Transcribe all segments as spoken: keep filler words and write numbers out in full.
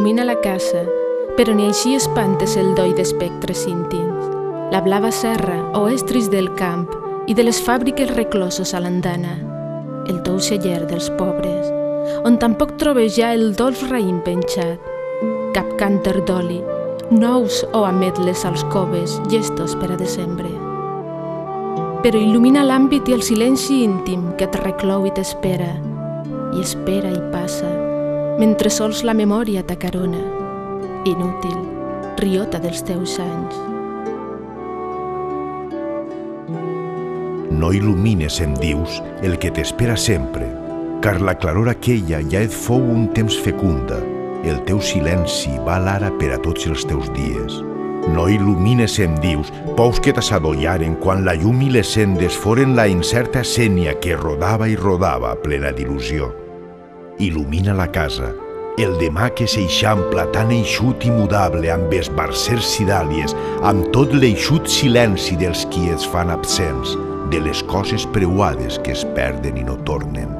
il·lumina la casa, però ni així espantes el doi d'espectres íntims. La blava serra o estris del camp i de les fàbriques reclosos a l'andana, el tou celler dels pobres, on tampoc trobes ja el dolç raïm penjat, cap cànter d'oli, nous o ametles als coves, llestos per a desembre. Però il·lumina l'àmbit i el silenci íntim que et reclou i t'espera, i espera i passa, mentre sols la memòria t'acarona, inútil, riota dels teus anys. No il·lumines, em dius, el que t'espera sempre, car la claror aquella ja et fou un temps fecunda, el teu silenci val ara per a tots els teus dies. No il·lumines, em dius, pous que t'assadollaren quan la llum i les sendes foren la incerta sénia que rodava i rodava plena d'il·lusió. Il·lumina la casa, el demà que s'eixampla tan eixut i mudable amb esbarcers i dàlies, amb tot l'eixut silenci dels qui es fan absents, de les coses preuades que es perden i no tornen.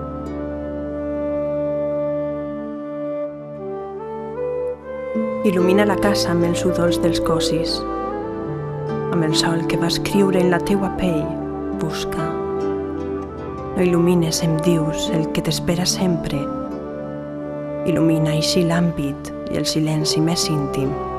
Il·lumina la casa amb els sudors dels cossis, amb el sol que va escriure en la teua pell, busca. No il·lumines, em dius, el que t'espera sempre. Il·lumina així l'àmbit i el silenci més íntim.